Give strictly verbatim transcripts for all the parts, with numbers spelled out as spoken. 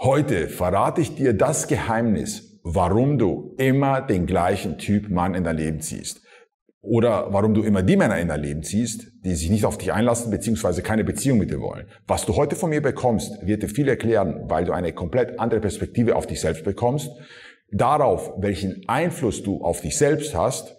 Heute verrate ich dir das Geheimnis, warum du immer den gleichen Typ Mann in dein Leben ziehst. Oder warum du immer die Männer in dein Leben ziehst, die sich nicht auf dich einlassen bzw. keine Beziehung mit dir wollen. Was du heute von mir bekommst, wird dir viel erklären, weil du eine komplett andere Perspektive auf dich selbst bekommst, darauf, welchen Einfluss du auf dich selbst hast,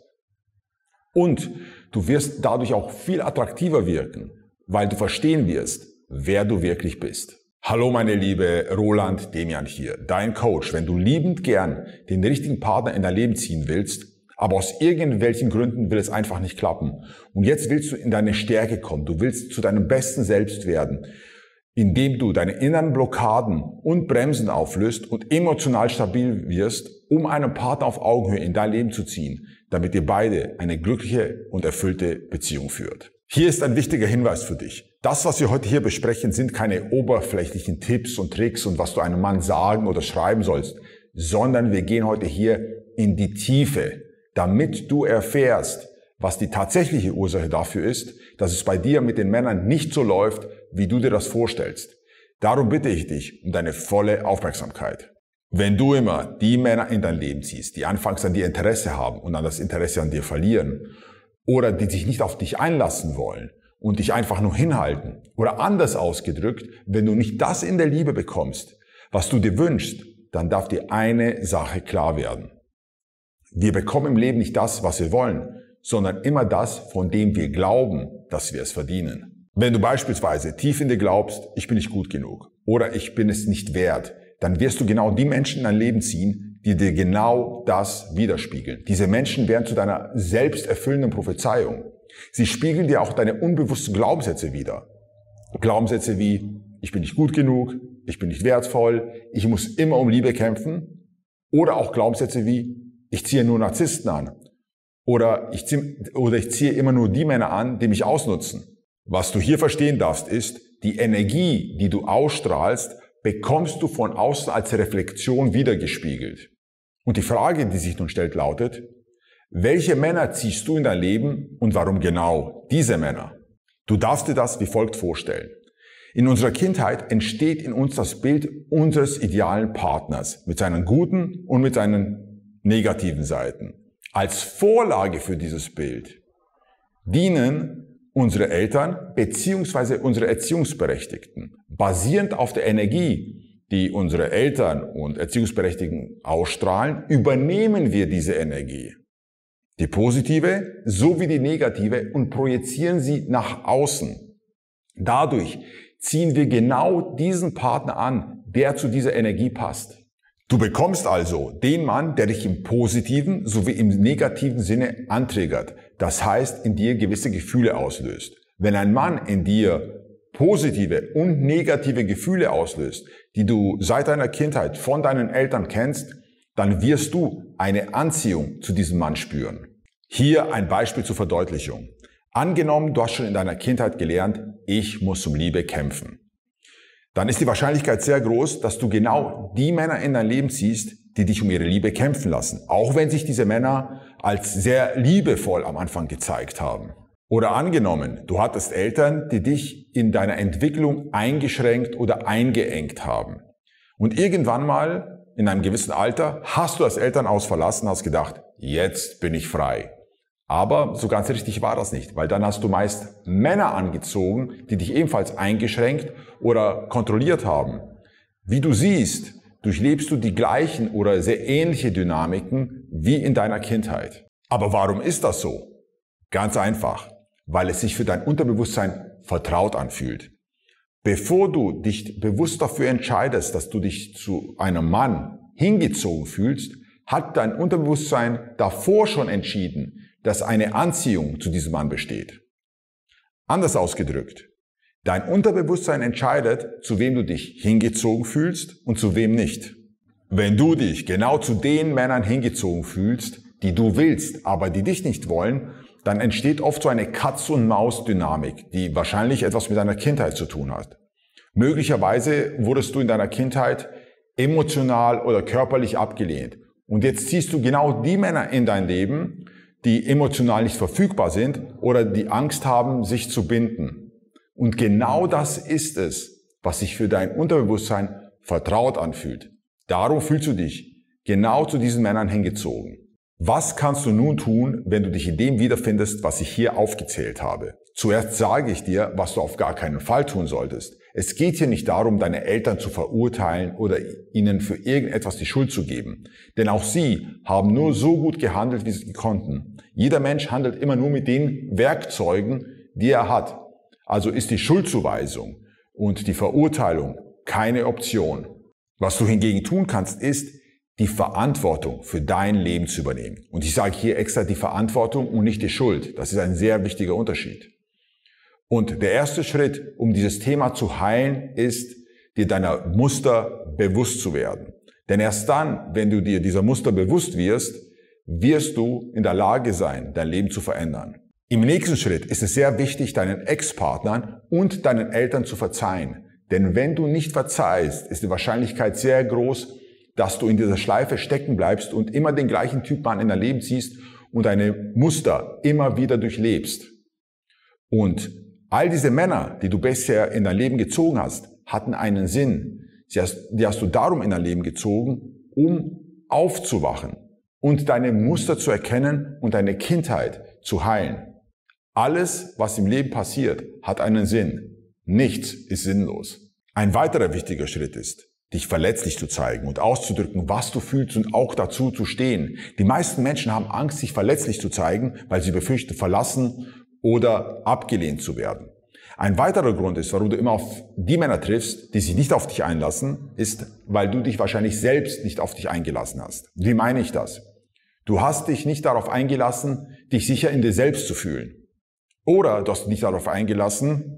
und du wirst dadurch auch viel attraktiver wirken, weil du verstehen wirst, wer du wirklich bist. Hallo meine liebe Roland Demian hier, dein Coach. Wenn du liebend gern den richtigen Partner in dein Leben ziehen willst, aber aus irgendwelchen Gründen will es einfach nicht klappen und jetzt willst du in deine Stärke kommen, du willst zu deinem besten Selbst werden, indem du deine inneren Blockaden und Bremsen auflöst und emotional stabil wirst, um einen Partner auf Augenhöhe in dein Leben zu ziehen, damit ihr beide eine glückliche und erfüllte Beziehung führt. Hier ist ein wichtiger Hinweis für dich. Das, was wir heute hier besprechen, sind keine oberflächlichen Tipps und Tricks und was du einem Mann sagen oder schreiben sollst, sondern wir gehen heute hier in die Tiefe, damit du erfährst, was die tatsächliche Ursache dafür ist, dass es bei dir mit den Männern nicht so läuft, wie du dir das vorstellst. Darum bitte ich dich um deine volle Aufmerksamkeit. Wenn du immer die Männer in dein Leben ziehst, die anfangs an dir Interesse haben und dann das Interesse an dir verlieren, oder die sich nicht auf dich einlassen wollen und dich einfach nur hinhalten, oder anders ausgedrückt, wenn du nicht das in der Liebe bekommst, was du dir wünschst, dann darf dir eine Sache klar werden. Wir bekommen im Leben nicht das, was wir wollen, sondern immer das, von dem wir glauben, dass wir es verdienen. Wenn du beispielsweise tief in dir glaubst, ich bin nicht gut genug oder ich bin es nicht wert, dann wirst du genau die Menschen in dein Leben ziehen, die dir genau das widerspiegeln. Diese Menschen werden zu deiner selbsterfüllenden Prophezeiung. Sie spiegeln dir auch deine unbewussten Glaubenssätze wider. Glaubenssätze wie, ich bin nicht gut genug, ich bin nicht wertvoll, ich muss immer um Liebe kämpfen. Oder auch Glaubenssätze wie, ich ziehe nur Narzissten an. Oder ich ziehe, oder ich ziehe immer nur die Männer an, die mich ausnutzen. Was du hier verstehen darfst, ist, die Energie, die du ausstrahlst, bekommst du von außen als Reflexion wiedergespiegelt. Und die Frage, die sich nun stellt, lautet, welche Männer ziehst du in dein Leben und warum genau diese Männer? Du darfst dir das wie folgt vorstellen. In unserer Kindheit entsteht in uns das Bild unseres idealen Partners mit seinen guten und mit seinen negativen Seiten. Als Vorlage für dieses Bild dienen unsere Eltern bzw. unsere Erziehungsberechtigten. Basierend auf der Energie, die unsere Eltern und Erziehungsberechtigten ausstrahlen, übernehmen wir diese Energie, die positive sowie die negative, und projizieren sie nach außen. Dadurch ziehen wir genau diesen Partner an, der zu dieser Energie passt. Du bekommst also den Mann, der dich im positiven sowie im negativen Sinne antriggert, das heißt in dir gewisse Gefühle auslöst. Wenn ein Mann in dir positive und negative Gefühle auslöst, die du seit deiner Kindheit von deinen Eltern kennst, dann wirst du eine Anziehung zu diesem Mann spüren. Hier ein Beispiel zur Verdeutlichung. Angenommen, du hast schon in deiner Kindheit gelernt, ich muss um Liebe kämpfen. Dann ist die Wahrscheinlichkeit sehr groß, dass du genau die Männer in dein Leben ziehst, die dich um ihre Liebe kämpfen lassen. Auch wenn sich diese Männer als sehr liebevoll am Anfang gezeigt haben. Oder angenommen, du hattest Eltern, die dich in deiner Entwicklung eingeschränkt oder eingeengt haben. Und irgendwann mal, in einem gewissen Alter, hast du das Elternhaus verlassen und hast gedacht, jetzt bin ich frei. Aber so ganz richtig war das nicht, weil dann hast du meist Männer angezogen, die dich ebenfalls eingeschränkt oder kontrolliert haben. Wie du siehst, durchlebst du die gleichen oder sehr ähnliche Dynamiken wie in deiner Kindheit. Aber warum ist das so? Ganz einfach, weil es sich für dein Unterbewusstsein vertraut anfühlt. Bevor du dich bewusst dafür entscheidest, dass du dich zu einem Mann hingezogen fühlst, hat dein Unterbewusstsein davor schon entschieden, dass eine Anziehung zu diesem Mann besteht. Anders ausgedrückt, dein Unterbewusstsein entscheidet, zu wem du dich hingezogen fühlst und zu wem nicht. Wenn du dich genau zu den Männern hingezogen fühlst, die du willst, aber die dich nicht wollen, dann entsteht oft so eine Katz-und-Maus-Dynamik, die wahrscheinlich etwas mit deiner Kindheit zu tun hat. Möglicherweise wurdest du in deiner Kindheit emotional oder körperlich abgelehnt. Und jetzt ziehst du genau die Männer in dein Leben, die emotional nicht verfügbar sind oder die Angst haben, sich zu binden. Und genau das ist es, was sich für dein Unterbewusstsein vertraut anfühlt. Darum fühlst du dich genau zu diesen Männern hingezogen. Was kannst du nun tun, wenn du dich in dem wiederfindest, was ich hier aufgezählt habe? Zuerst sage ich dir, was du auf gar keinen Fall tun solltest. Es geht hier nicht darum, deine Eltern zu verurteilen oder ihnen für irgendetwas die Schuld zu geben. Denn auch sie haben nur so gut gehandelt, wie sie konnten. Jeder Mensch handelt immer nur mit den Werkzeugen, die er hat. Also ist die Schuldzuweisung und die Verurteilung keine Option. Was du hingegen tun kannst, ist, die Verantwortung für dein Leben zu übernehmen. Und ich sage hier extra die Verantwortung und nicht die Schuld. Das ist ein sehr wichtiger Unterschied. Und der erste Schritt, um dieses Thema zu heilen, ist, dir deiner Muster bewusst zu werden. Denn erst dann, wenn du dir dieser Muster bewusst wirst, wirst du in der Lage sein, dein Leben zu verändern. Im nächsten Schritt ist es sehr wichtig, deinen Ex-Partnern und deinen Eltern zu verzeihen. Denn wenn du nicht verzeihst, ist die Wahrscheinlichkeit sehr groß, dass du in dieser Schleife stecken bleibst und immer den gleichen Typ Mann in dein Leben ziehst und deine Muster immer wieder durchlebst. Und all diese Männer, die du bisher in dein Leben gezogen hast, hatten einen Sinn. Die hast, die hast du darum in dein Leben gezogen, um aufzuwachen und deine Muster zu erkennen und deine Kindheit zu heilen. Alles, was im Leben passiert, hat einen Sinn. Nichts ist sinnlos. Ein weiterer wichtiger Schritt ist, dich verletzlich zu zeigen und auszudrücken, was du fühlst und auch dazu zu stehen. Die meisten Menschen haben Angst, sich verletzlich zu zeigen, weil sie befürchten, verlassen oder abgelehnt zu werden. Ein weiterer Grund ist, warum du immer auf die Männer triffst, die sich nicht auf dich einlassen, ist, weil du dich wahrscheinlich selbst nicht auf dich eingelassen hast. Wie meine ich das? Du hast dich nicht darauf eingelassen, dich sicher in dir selbst zu fühlen. Oder du hast dich darauf eingelassen,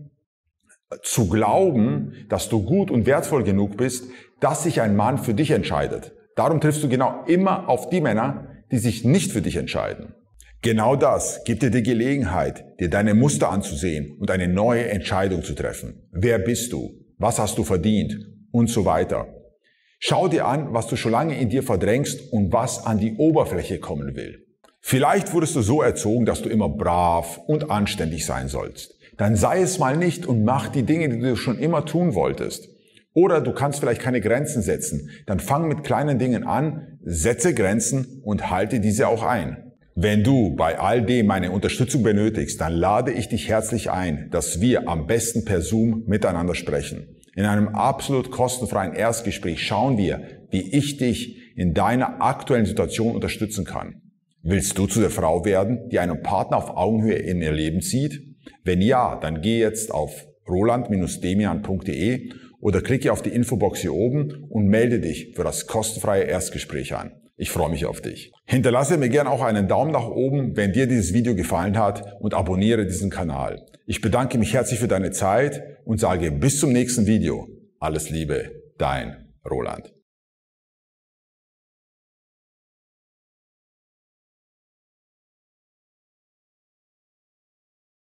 zu glauben, dass du gut und wertvoll genug bist, dass sich ein Mann für dich entscheidet. Darum triffst du genau immer auf die Männer, die sich nicht für dich entscheiden. Genau das gibt dir die Gelegenheit, dir deine Muster anzusehen und eine neue Entscheidung zu treffen. Wer bist du? Was hast du verdient? Und so weiter. Schau dir an, was du schon lange in dir verdrängst und was an die Oberfläche kommen will. Vielleicht wurdest du so erzogen, dass du immer brav und anständig sein sollst. Dann sei es mal nicht und mach die Dinge, die du schon immer tun wolltest. Oder du kannst vielleicht keine Grenzen setzen. Dann fang mit kleinen Dingen an, setze Grenzen und halte diese auch ein. Wenn du bei all dem meine Unterstützung benötigst, dann lade ich dich herzlich ein, dass wir am besten per Zoom miteinander sprechen. In einem absolut kostenfreien Erstgespräch schauen wir, wie ich dich in deiner aktuellen Situation unterstützen kann. Willst du zu der Frau werden, die einen Partner auf Augenhöhe in ihr Leben zieht? Wenn ja, dann geh jetzt auf roland Bindestrich demian Punkt de oder klicke auf die Infobox hier oben und melde dich für das kostenfreie Erstgespräch an. Ich freue mich auf dich. Hinterlasse mir gerne auch einen Daumen nach oben, wenn dir dieses Video gefallen hat und abonniere diesen Kanal. Ich bedanke mich herzlich für deine Zeit und sage bis zum nächsten Video. Alles Liebe, dein Roland.